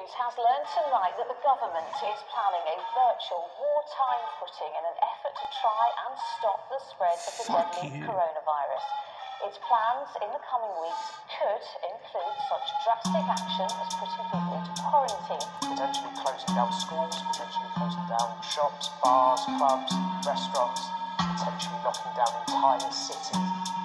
News has learned tonight that the government is planning a virtual wartime footing in an effort to try and stop the spread of the deadly coronavirus. Its plans in the coming weeks could include such drastic action as putting people into quarantine. Potentially closing down schools, potentially closing down shops, bars, clubs, restaurants, potentially locking down entire cities.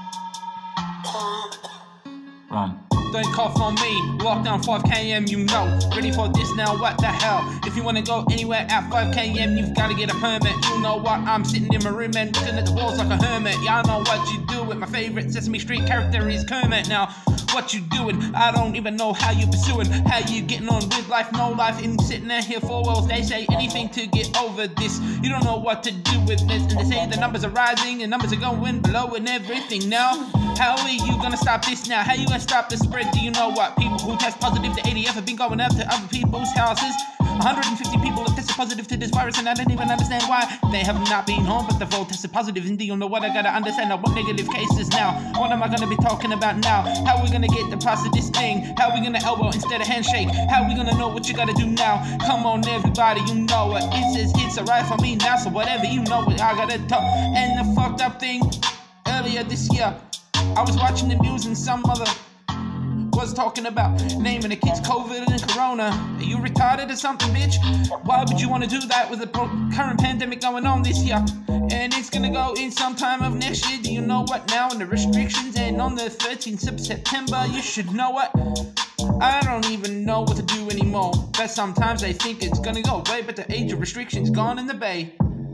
Run. Don't cough on me, lockdown 5km, you know. Ready for this now, what the hell? If you wanna go anywhere at 5km, you've gotta get a permit. You know what, I'm sitting in my room and looking at the walls like a hermit. Yeah, I know what you do with my favorite Sesame Street character is Kermit. Now, what you doing? I don't even know how you pursuing. How you getting on with life, no life, in sitting there here for walls. They say anything to get over this. You don't know what to do with this. And they say the numbers are rising and numbers are going below and everything now. How are you gonna stop this now? How you gonna stop the spread? Do you know what? People who test positive to ADF have been going up to other people's houses. 150 people have tested positive to this virus and I don't even understand why. They have not been home, but they've all tested positive. And do you know what? I gotta understand. I want negative cases now. What am I gonna be talking about now? How are we gonna get the price of this thing? How are we gonna elbow instead of handshake? How are we gonna know what you gotta do now? Come on everybody, you know it. It says it's alright for me now, so whatever, you know what I gotta talk. And the fucked up thing, earlier this year, I was watching the news and some mother was talking about naming the kids COVID and Corona. Are you retarded or something, bitch? Why would you want to do that with the current pandemic going on this year? And it's gonna go in sometime of next year. Do you know what now? And the restrictions and on the 13th of September, you should know what? I don't even know what to do anymore. But sometimes I think it's gonna go away, but the age of restrictions gone in the bay.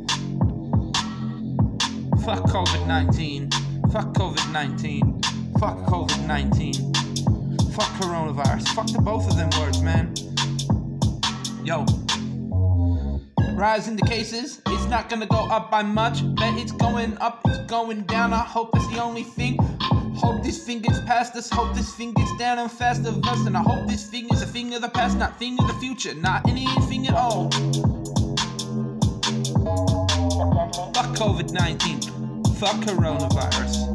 Fuck COVID-19. Fuck COVID-19. Fuck COVID-19. Fuck coronavirus. Fuck the both of them words, man. Yo. Rise in the cases. It's not gonna go up by much, but it's going up, it's going down. I hope that's the only thing. Hope this thing gets past us. Hope this thing gets down and fast of us. And I hope this thing is a thing of the past, not thing of the future. Not anything at all. Fuck COVID-19. Fuck coronavirus.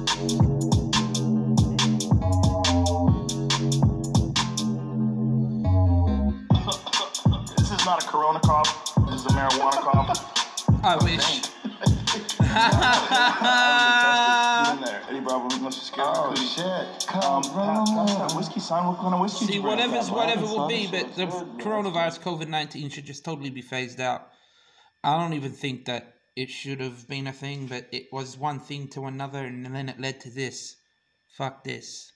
This is not a corona cough. This is a marijuana cough. I wish. Eddie Bravo, we must scare. Oh shit! That's that whiskey, son. What kind of whiskey? See, whatever's whatever will be, but the coronavirus, COVID-19, should just totally be phased out. I don't even think that it should have been a thing, but it was one thing to another, and then it led to this. Fuck this.